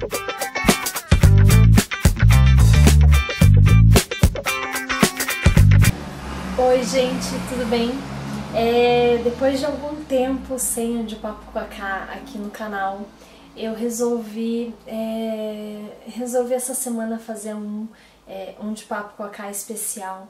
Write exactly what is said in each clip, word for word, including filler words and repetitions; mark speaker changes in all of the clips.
Speaker 1: Oi gente, tudo bem? É, depois de algum tempo sem um de papo com a Ká aqui no canal, eu resolvi, é, resolvi essa semana fazer um, é, um de papo com a Ká especial.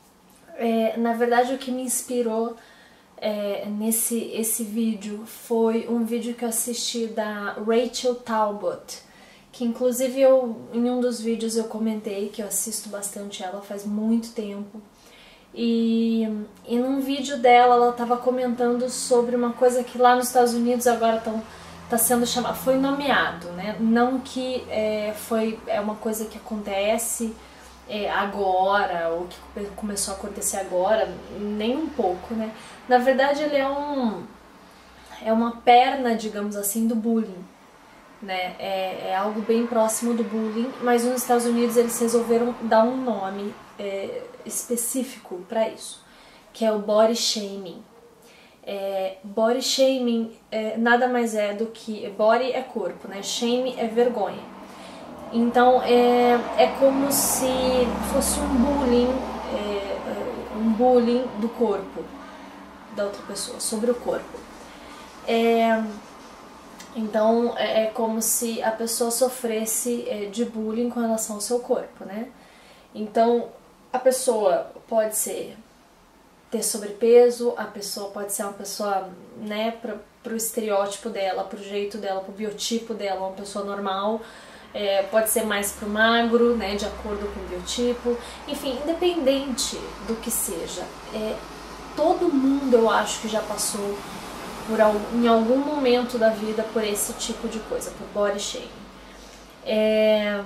Speaker 1: É, na verdade, o que me inspirou é, nesse esse vídeo foi um vídeo que eu assisti da Rachel Talbot, que inclusive eu, em um dos vídeos eu comentei que eu assisto bastante ela faz muito tempo. E, e num vídeo dela, ela estava comentando sobre uma coisa que lá nos Estados Unidos agora está sendo chamado, foi nomeado, né? Não que é, foi, é uma coisa que acontece é, agora, ou que começou a acontecer agora, nem um pouco, né? Na verdade, ele é, um, é uma perna, digamos assim, do bullying, né? É, é algo bem próximo do bullying, mas nos Estados Unidos eles resolveram dar um nome é, específico para isso, que é o body shaming. É, body shaming é, nada mais é do que... Body é corpo, né? Shame é vergonha. Então é, é como se fosse um bullying, é, um bullying do corpo da outra pessoa, sobre o corpo. É, então é como se a pessoa sofresse de bullying com relação ao seu corpo, né? Então a pessoa pode ser ter sobrepeso, a pessoa pode ser uma pessoa, né, pro, pro estereótipo dela, pro jeito dela, pro biotipo dela, uma pessoa normal, é, pode ser mais pro magro, né, de acordo com o biotipo, enfim, independente do que seja, é, todo mundo eu acho que já passou por, em algum momento da vida por esse tipo de coisa, por body shaming. É...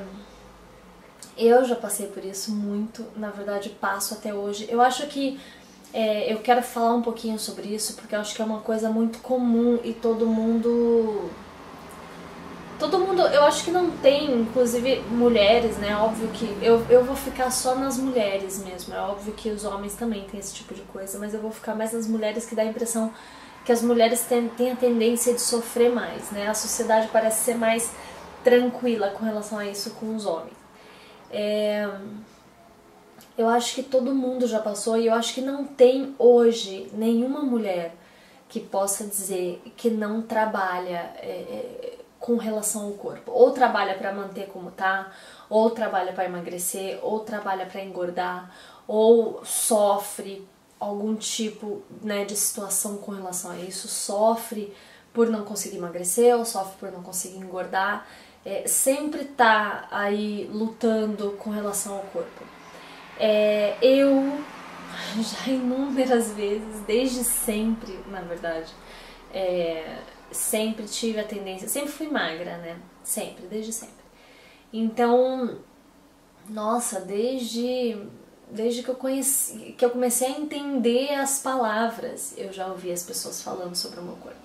Speaker 1: Eu já passei por isso muito, na verdade passo até hoje. Eu acho que é, eu quero falar um pouquinho sobre isso, porque eu acho que é uma coisa muito comum e todo mundo... Todo mundo, eu acho que não tem, inclusive mulheres, né? Óbvio que eu, eu vou ficar só nas mulheres mesmo. É óbvio que os homens também têm esse tipo de coisa, mas eu vou ficar mais nas mulheres, que dá a impressão que as mulheres têm, têm a tendência de sofrer mais, né? A sociedade parece ser mais tranquila com relação a isso com os homens. É, eu acho que todo mundo já passou e eu acho que não tem hoje nenhuma mulher que possa dizer que não trabalha é, com relação ao corpo. Ou trabalha para manter como tá, ou trabalha para emagrecer, ou trabalha para engordar, ou sofre algum tipo, né, de situação com relação a isso, sofre por não conseguir emagrecer, ou sofre por não conseguir engordar. É, sempre tá aí lutando com relação ao corpo. É, eu já inúmeras vezes, desde sempre, na verdade, é, sempre tive a tendência, sempre fui magra, né? Sempre, desde sempre. Então, nossa, desde, desde que eu conheci, que eu comecei a entender as palavras, eu já ouvi as pessoas falando sobre o meu corpo.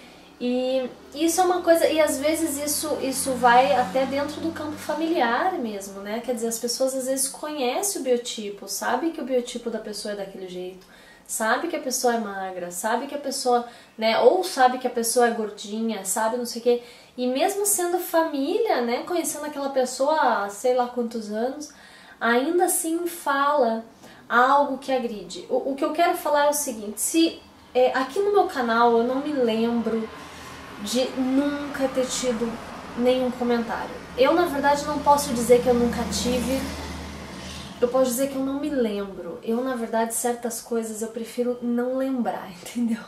Speaker 1: E isso é uma coisa, e às vezes isso, isso vai até dentro do campo familiar mesmo, né? Quer dizer, as pessoas às vezes conhecem o biotipo, sabem que o biotipo da pessoa é daquele jeito, sabe que a pessoa é magra, sabe que a pessoa, né, ou sabe que a pessoa é gordinha, sabe não sei o quê, e mesmo sendo família, né, conhecendo aquela pessoa há sei lá quantos anos, ainda assim fala algo que agride. O, o que eu quero falar é o seguinte, se é, aqui no meu canal eu não me lembro de nunca ter tido nenhum comentário. Eu, na verdade, não posso dizer que eu nunca tive, eu posso dizer que eu não me lembro. Eu, na verdade, certas coisas eu prefiro não lembrar, entendeu?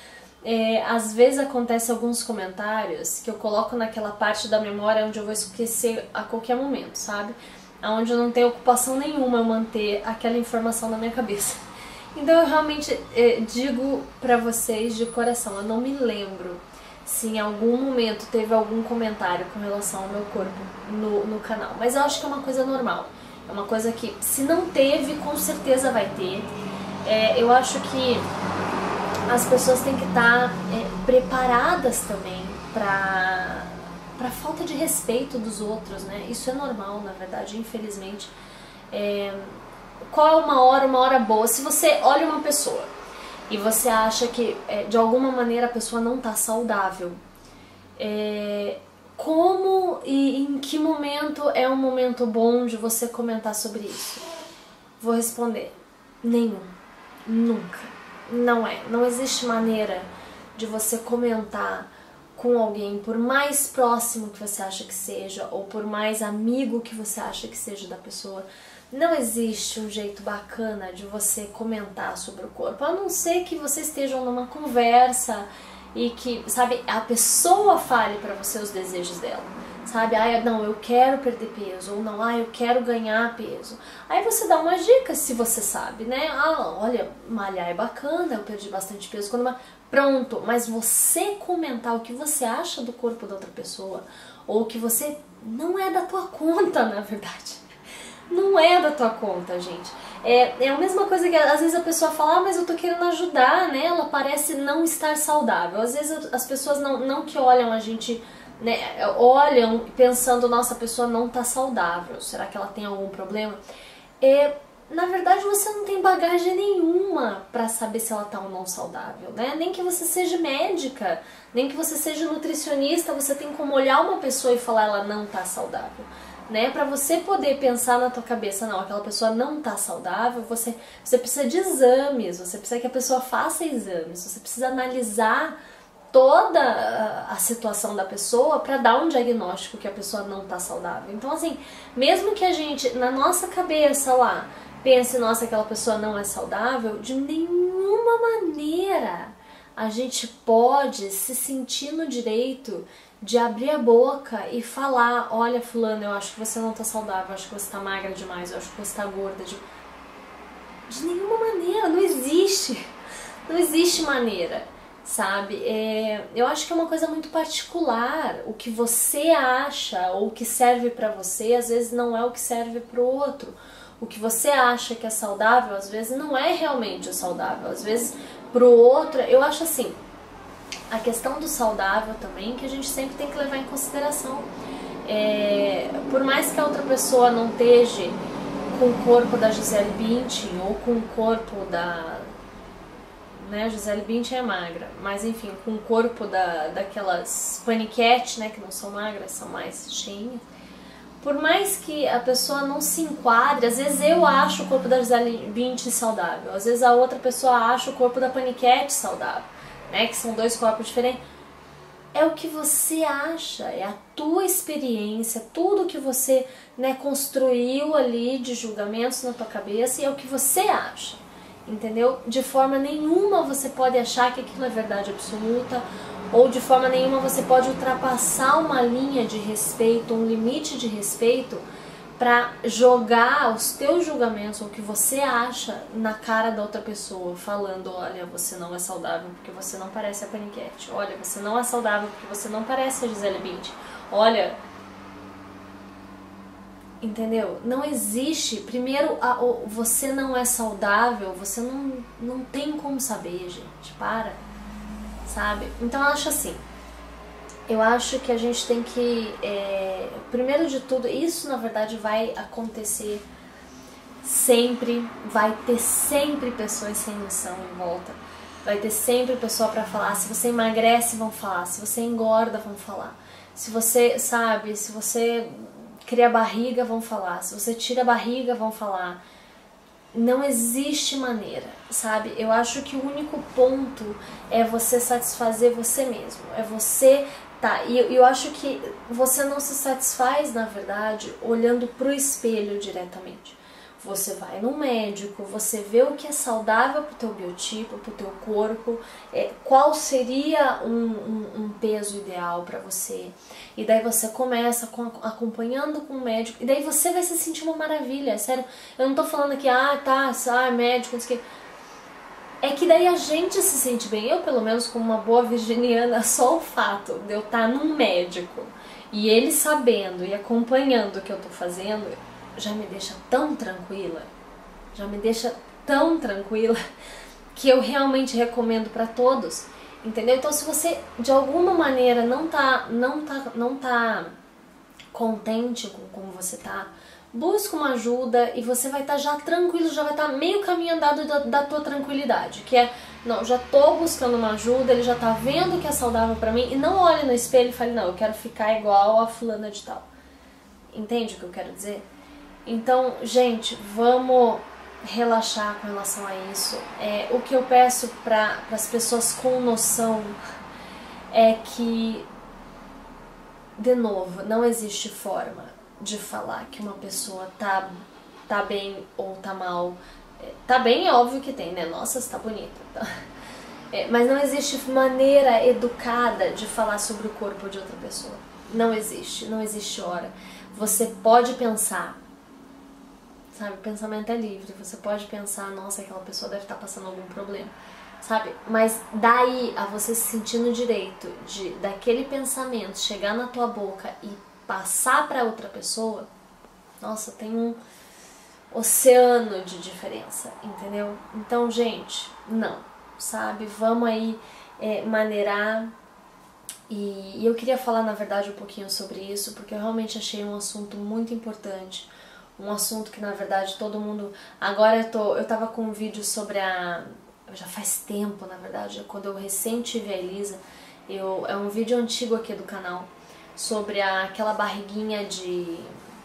Speaker 1: É, às vezes acontece alguns comentários que eu coloco naquela parte da memória onde eu vou esquecer a qualquer momento, sabe? Onde eu não tenho ocupação nenhuma eu manter aquela informação na minha cabeça. Então eu realmente é, digo pra vocês de coração, eu não me lembro se em algum momento teve algum comentário com relação ao meu corpo no, no canal. Mas eu acho que é uma coisa normal. É uma coisa que, se não teve, com certeza vai ter. É, eu acho que as pessoas têm que estar é, preparadas também para para falta de respeito dos outros, né? Isso é normal, na verdade, infelizmente. É, qual é uma hora, uma hora boa? Se você olha uma pessoa e você acha que é, de alguma maneira a pessoa não está saudável, é, como e em que momento é um momento bom de você comentar sobre isso? Vou responder, nenhum, nunca, não é, não existe maneira de você comentar com alguém, por mais próximo que você acha que seja, ou por mais amigo que você acha que seja da pessoa, não existe um jeito bacana de você comentar sobre o corpo, a não ser que vocês estejam numa conversa e que, sabe, a pessoa fale pra você os desejos dela, sabe? Ah, não, eu quero perder peso, ou não, ah, eu quero ganhar peso. Aí você dá umas dicas, se você sabe, né? Ah, olha, malhar é bacana, eu perdi bastante peso quando... Pronto, mas você comentar o que você acha do corpo da outra pessoa, ou que você não é da tua conta, na verdade. Não é da tua conta, gente. É, é a mesma coisa que às vezes a pessoa fala, ah, mas eu tô querendo ajudar, né? Ela parece não estar saudável. Às vezes as pessoas não, não que olham a gente, né, olham pensando, nossa, a pessoa não tá saudável. Será que ela tem algum problema? É... Na verdade, você não tem bagagem nenhuma pra saber se ela tá ou não saudável, né? Nem que você seja médica, nem que você seja nutricionista, você tem como olhar uma pessoa e falar ela não tá saudável, né? Pra você poder pensar na tua cabeça, não, aquela pessoa não tá saudável, você, você precisa de exames, você precisa que a pessoa faça exames, você precisa analisar toda a situação da pessoa para dar um diagnóstico que a pessoa não tá saudável. Então, assim, mesmo que a gente, na nossa cabeça lá, pense, nossa, aquela pessoa não é saudável, de nenhuma maneira a gente pode se sentir no direito de abrir a boca e falar, olha, fulano, eu acho que você não tá saudável, eu acho que você tá magra demais, eu acho que você tá gorda demais. De nenhuma maneira, não existe, não existe maneira, sabe? É, eu acho que é uma coisa muito particular, o que você acha ou o que serve pra você, às vezes não é o que serve pro outro. O que você acha que é saudável, às vezes não é realmente o saudável, às vezes pro outro, eu acho assim, a questão do saudável também, que a gente sempre tem que levar em consideração. É, por mais que a outra pessoa não esteja com o corpo da Gisele Bündchen ou com o corpo da... né, Gisele Bündchen é magra, mas enfim, com o corpo da, daquelas paniquete, né, que não são magras, são mais cheinhas. Por mais que a pessoa não se enquadre, às vezes eu acho o corpo da Gisele Bündchen saudável, às vezes a outra pessoa acha o corpo da paniquete saudável, né, que são dois corpos diferentes. É o que você acha, é a tua experiência, tudo que você, né, construiu ali de julgamentos na tua cabeça, e é o que você acha, entendeu? De forma nenhuma você pode achar que aquilo é verdade absoluta, ou de forma nenhuma você pode ultrapassar uma linha de respeito, um limite de respeito, para jogar os teus julgamentos, ou o que você acha, na cara da outra pessoa, falando, olha, você não é saudável porque você não parece a paniquete, olha, você não é saudável porque você não parece a Gisele Bündchen, olha... Entendeu? Não existe, primeiro, a, o, você não é saudável, você não, não tem como saber, gente, para, sabe? Então eu acho assim, eu acho que a gente tem que, é, primeiro de tudo, isso na verdade vai acontecer sempre, vai ter sempre pessoas sem noção em volta, vai ter sempre pessoa pra falar, se você emagrece vão falar, se você engorda vão falar, se você, sabe, se você... cria barriga, vão falar. Se você tira a barriga, vão falar. Não existe maneira, sabe? Eu acho que o único ponto é você satisfazer você mesmo. É você... Tá, e eu, eu acho que você não se satisfaz, na verdade, olhando pro espelho diretamente. Você vai no médico, você vê o que é saudável pro teu biotipo, pro teu corpo, é, qual seria um, um, um peso ideal para você. E daí você começa com, acompanhando com o médico, e daí você vai se sentir uma maravilha, sério. Eu não tô falando aqui, ah, tá, ah, médico, não sei o que. É que daí a gente se sente bem. Eu, pelo menos, como uma boa virginiana, só o fato de eu estar num médico e ele sabendo e acompanhando o que eu tô fazendo, já me deixa tão tranquila, já me deixa tão tranquila, que eu realmente recomendo pra todos, entendeu? Então se você de alguma maneira não tá, não tá, não tá contente com como você tá, busca uma ajuda e você vai estar tá já tranquilo, já vai estar tá meio caminho andado da, da tua tranquilidade, que é Não, já tô buscando uma ajuda, ele já tá vendo que é saudável pra mim, e não olhe no espelho e fale, não, eu quero ficar igual a fulana de tal. Entende o que eu quero dizer? Então, gente, vamos relaxar com relação a isso. É, o que eu peço para as pessoas com noção é que, de novo, não existe forma de falar que uma pessoa tá, tá bem ou tá mal. Tá bem, é óbvio que tem, né? Nossa, você tá bonita. Tá? É, mas não existe maneira educada de falar sobre o corpo de outra pessoa. Não existe, não existe hora. Você pode pensar, sabe? O pensamento é livre. Você pode pensar, nossa, aquela pessoa deve estar passando algum problema, sabe? Mas daí a você se sentir no direito de daquele pensamento chegar na tua boca e passar para outra pessoa, nossa, tem um oceano de diferença, entendeu? Então, gente, não, sabe? Vamos aí é, maneirar. E, e eu queria falar, na verdade, um pouquinho sobre isso, porque eu realmente achei um assunto muito importante. Um assunto que, na verdade, todo mundo... Agora eu, tô, eu tava com um vídeo sobre a... Já faz tempo, na verdade, quando eu recém tive a Elisa, eu, é um vídeo antigo aqui do canal, sobre a, aquela barriguinha de...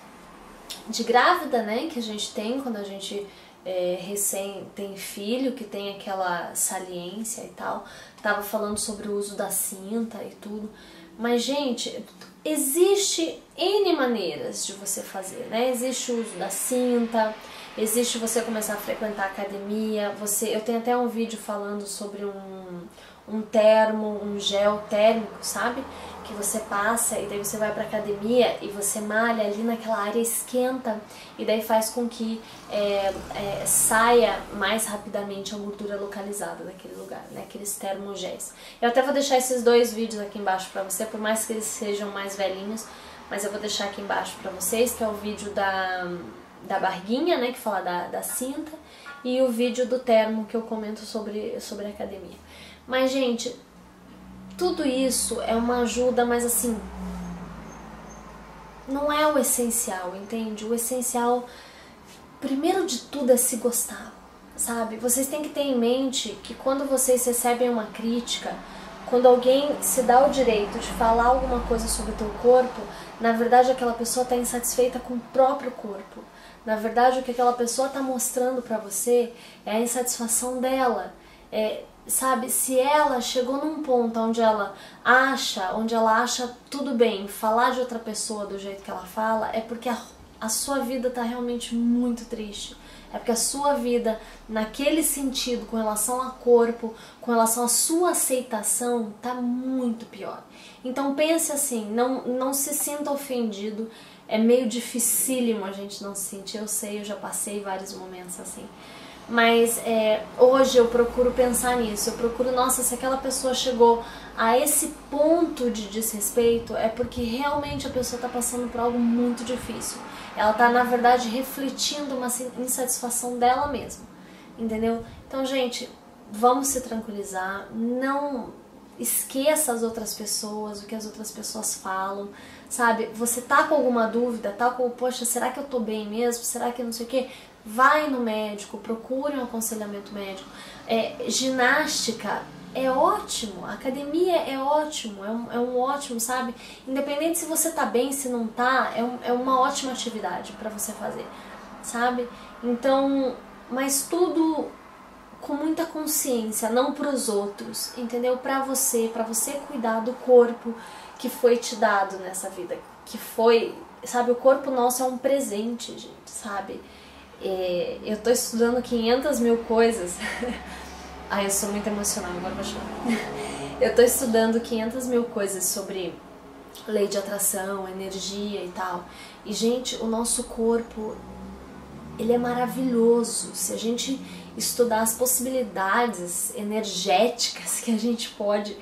Speaker 1: de grávida, né, que a gente tem quando a gente é, recém tem filho, que tem aquela saliência e tal. Tava falando sobre o uso da cinta e tudo. Mas, gente, existe N maneiras de você fazer, né? Existe o uso da cinta, existe você começar a frequentar a academia. Você, eu tenho até um vídeo falando sobre um, um termo, um gel térmico, sabe? Que você passa e daí você vai pra academia e você malha ali naquela área, esquenta, e daí faz com que é, é, saia mais rapidamente a gordura localizada daquele lugar, né? Aqueles termogéis. Eu até vou deixar esses dois vídeos aqui embaixo pra você, por mais que eles sejam mais velhinhos, mas eu vou deixar aqui embaixo pra vocês, que é o vídeo da, da barriguinha, né? Que fala da, da cinta, e o vídeo do termo que eu comento sobre, sobre a academia. Mas, gente, tudo isso é uma ajuda, mas assim, não é o essencial, entende? O essencial, primeiro de tudo, é se gostar, sabe? Vocês têm que ter em mente que quando vocês recebem uma crítica, quando alguém se dá o direito de falar alguma coisa sobre o teu corpo, na verdade aquela pessoa está insatisfeita com o próprio corpo. Na verdade, o que aquela pessoa está mostrando para você é a insatisfação dela. É, sabe, se ela chegou num ponto onde ela acha, onde ela acha tudo bem falar de outra pessoa do jeito que ela fala, é porque a, a sua vida tá realmente muito triste. É porque a sua vida, naquele sentido, com relação ao corpo, com relação à sua aceitação, tá muito pior. Então pense assim, não, não se sinta ofendido. É meio dificílimo a gente não se sentir, eu sei, eu já passei vários momentos assim. Mas é, hoje eu procuro pensar nisso, eu procuro, nossa, se aquela pessoa chegou a esse ponto de desrespeito, é porque realmente a pessoa está passando por algo muito difícil. Ela está, na verdade, refletindo uma insatisfação dela mesma, entendeu? Então, gente, vamos se tranquilizar, não esqueça as outras pessoas, o que as outras pessoas falam, sabe? Você tá com alguma dúvida, tá com, poxa, será que eu tô bem mesmo? Será que não sei o quê? Vai no médico, procure um aconselhamento médico. É, ginástica é ótimo, academia é ótimo, é um, é um ótimo, sabe? Independente se você tá bem, se não tá, é, um, é uma ótima atividade pra você fazer, sabe? Então, mas tudo com muita consciência, não pros outros, entendeu? Pra você, pra você cuidar do corpo que foi te dado nessa vida, que foi, sabe? O corpo nosso é um presente, gente, sabe? É, eu tô estudando quinhentas mil coisas. Ai, eu sou muito emocional, agora vou chorar. Eu tô estudando quinhentas mil coisas sobre lei de atração, energia e tal. E, gente, o nosso corpo, ele é maravilhoso. Se a gente estudar as possibilidades energéticas que a gente pode,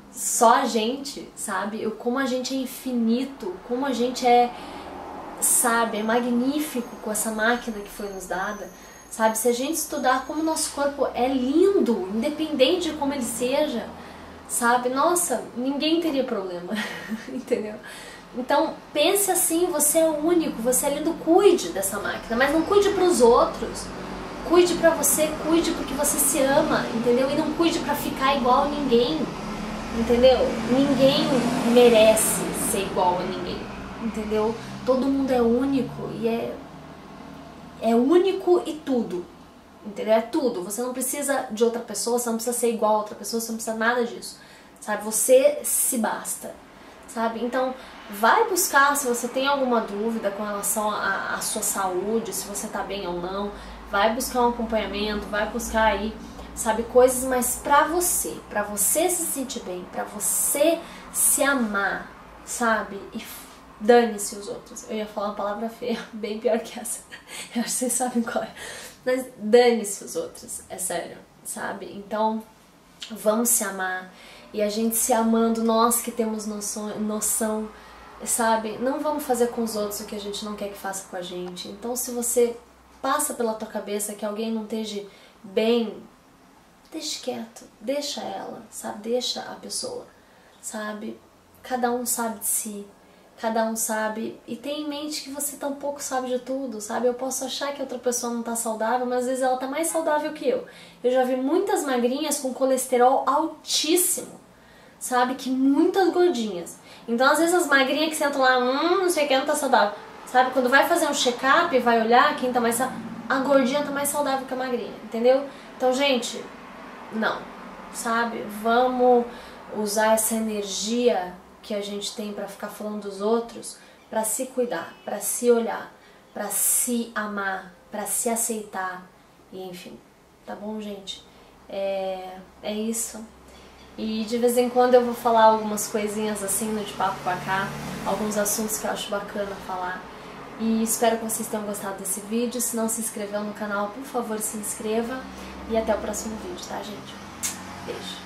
Speaker 1: só a gente, sabe? Como a gente é infinito, como a gente é, sabe, é magnífico com essa máquina que foi nos dada, sabe? Se a gente estudar como o nosso corpo é lindo, independente de como ele seja, sabe? Nossa, ninguém teria problema, entendeu? Então, pense assim, você é único, você é lindo, cuide dessa máquina, mas não cuide para os outros, Cuide pra você, cuide porque você se ama, entendeu? E não cuide pra ficar igual a ninguém, entendeu? Ninguém merece ser igual a ninguém, entendeu? Todo mundo é único e é, é único e tudo, entendeu? É tudo. Você não precisa de outra pessoa, você não precisa ser igual a outra pessoa, você não precisa nada disso, sabe? Você se basta, sabe? Então, vai buscar se você tem alguma dúvida com relação à sua saúde, se você tá bem ou não. Vai buscar um acompanhamento, vai buscar aí, sabe, coisas mais pra você, pra você se sentir bem, pra você se amar, sabe? E dane-se os outros. Eu ia falar uma palavra feia, bem pior que essa. Eu acho que vocês sabem qual é. Mas dane-se os outros, é sério, sabe? Então, vamos se amar. E a gente se amando, nós que temos noção, noção, sabe? Não vamos fazer com os outros o que a gente não quer que faça com a gente. Então, se você passa pela tua cabeça que alguém não esteja bem, deixa quieto, deixa ela, sabe? Deixa a pessoa, sabe? Cada um sabe de si, cada um sabe, e tem em mente que você tampouco sabe de tudo, sabe? Eu posso achar que outra pessoa não tá saudável, mas às vezes ela tá mais saudável que eu. Eu já vi muitas magrinhas com colesterol altíssimo, sabe? Que muitas gordinhas. Então às vezes as magrinhas que sentam lá, hum, não sei o que, não tá saudável. Sabe, quando vai fazer um check-up e vai olhar quem tá mais saudável, a gordinha tá mais saudável que a magrinha, entendeu? Então, gente, não, sabe? Vamos usar essa energia que a gente tem pra ficar falando dos outros pra se cuidar, pra se olhar, pra se amar, pra se aceitar, e enfim, tá bom, gente? É, é isso. E de vez em quando eu vou falar algumas coisinhas assim no De Papo Pra Cá, alguns assuntos que eu acho bacana falar. E espero que vocês tenham gostado desse vídeo. Se não se inscreveu no canal, por favor, se inscreva. E até o próximo vídeo, tá, gente? Beijo!